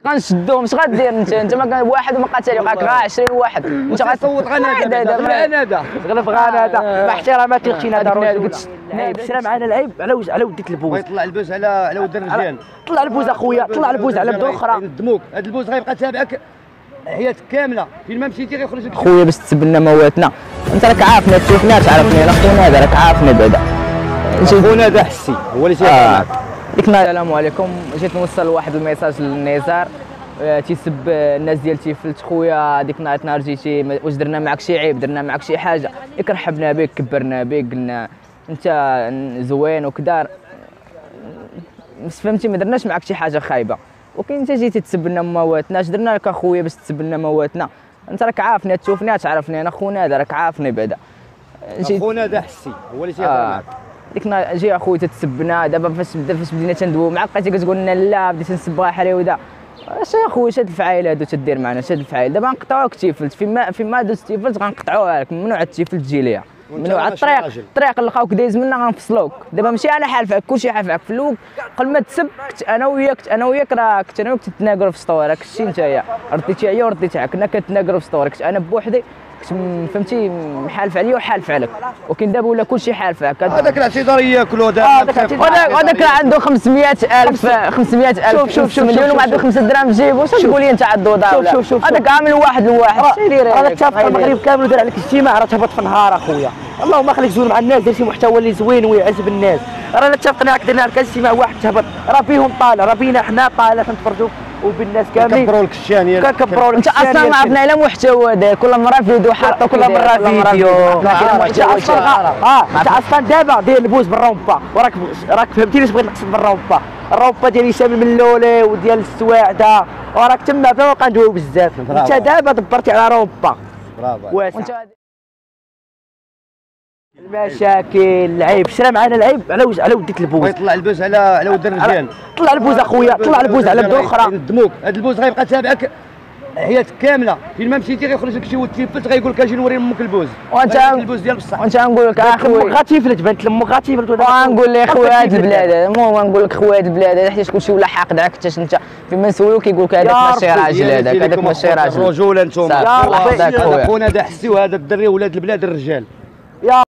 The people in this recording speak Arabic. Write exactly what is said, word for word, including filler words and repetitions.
غنشدوهم اش غدير انت انت ما واحد وما قاتل يوقعك غا عشرين واحد انت غتصوت غنادى غنادى غلف غنادى مع احتراماتي اختي نادى رجل لعيب شرا معنا لعيب على وجه على وديت البوز يطلع البوز على على ود الرجال طلع البوز اخويا طلع البوز على بدو اخرى يندموك هذا البوز غيبقى تابعك حياتك كامله فين ما مشيتي غيخرج لك خويا باش تسب لنا مواتنا انت راك عارفنا تشوفنا تعرفني انا خونا هذا راك عارفني بعدا خونا هذا حسي هو اللي تيهضر معاك. السلام عليكم جيت نوصل واحد الميساج للنزار تيسب الناس ديال تيفلت خويا ديك النهار نهار جيتي واش درنا معك شي عيب درنا معك شي حاجه ياك رحبنا بك كبرنا بك قلنا انت زوين وكذا فهمتي ما درناش معك شي حاجه خايبه ولكن انت جيتي تسب لنا مواتنا اش درنا لك اخويا باش تسب لنا مواتنا انت راك عارفني تشوفني تعرفني انا خونا هذا راك عارفني بعدا خونا هذا حسي هو اللي تيهضر معاك. ديك النهار جي اخويا تتسبنا دابا فاش بدا فاش بدينا تندويو معاك بقيتي كتقول لنا لا بديت نسبها حريوده اش اخويا شاد الفعايل هادو تدير معنا شاد الفعايل دابا نقطعوك تيفلت فيما فيما دوز تيفلت غنقطعوها لك ممنوع التيفلت تجي ليا ممنوع الطريق الطريق اللي لقاوك دايز منا غنفصلوك دابا ماشي انا حالفك كلشي حالفك في الاول قبل ما تسب كنت انا وياك انا وياك راه كنت انا وياك تتناقروا في سطور راك شتي نتايا رديتي عليا ورديتي كنا كنتناقروا في سطور كنت انا بوحدي كنت فهمتي محالف عليا وحالف عليك ولكن دابا ولا كلشي حالف هكا هذاك الاعتذار ياكلوا هذاك هذاك عنده خمسمية ألف خمسمية ألف شوف شوف شوف مليون وما عنده خمسة دراهم في جيبو واش تقول لي انت عضو داوله شوف شوف هذاك عامل واحد لواحد راه اتفق المغرب كامل ودار عليك اجتماع راه تهبط في النهار اخويا اللهم خليك زوين مع الناس دير شي محتوى اللي زوين ويعجب الناس رانا اتفقنا هكا درنا لك اجتماع واحد تهبط راه فيهم طالع راه فينا حنا طالع تنتفرجوا وبالناس كاملين كبروا لك الشانيه كبروا لك انت اصلا ما عرفنا لا محتوى داير كل مره فيديو حاطه كل مره فيديو انت اه انت اصلا دابا داير البوز بالرومبا وراك راك فهمتيني اش بغيت نقصد بالرومبا الرومبا ديال هشام الملولي وديال السواعده وراك تما فوق ندويو بزاف انت دابا دبرتي على رومبا برافو المشاكل العيب شرا معنا العيب على وجه على وديت البوز يطلع البوز على على ود الرجال طلع البوز اخويا طلع البوز على بدو اخرى يندموك هذا البوز غيبقى تابعك حياتك كامله فين ما مشيتي غيخرج لك شي ولد تيفلت غيقول لك اجي نوري امك البوز وانت البوز ديال بصح وانت نقول لك اخويا غاتيفلت بنت لمك غاتيفلت ونقول لك خويا هاد البلاد هذا المهم نقول لك خويا هاد البلاد هذا حيت كلشي ولا حاقد عليك حتى انت فيما نسولو كيقول لك هذاك ماشي راجل هذاك هذاك ماشي راجل رجوله انتم خونا هذا حسي وهذا الدري ولاد البلاد الرجال.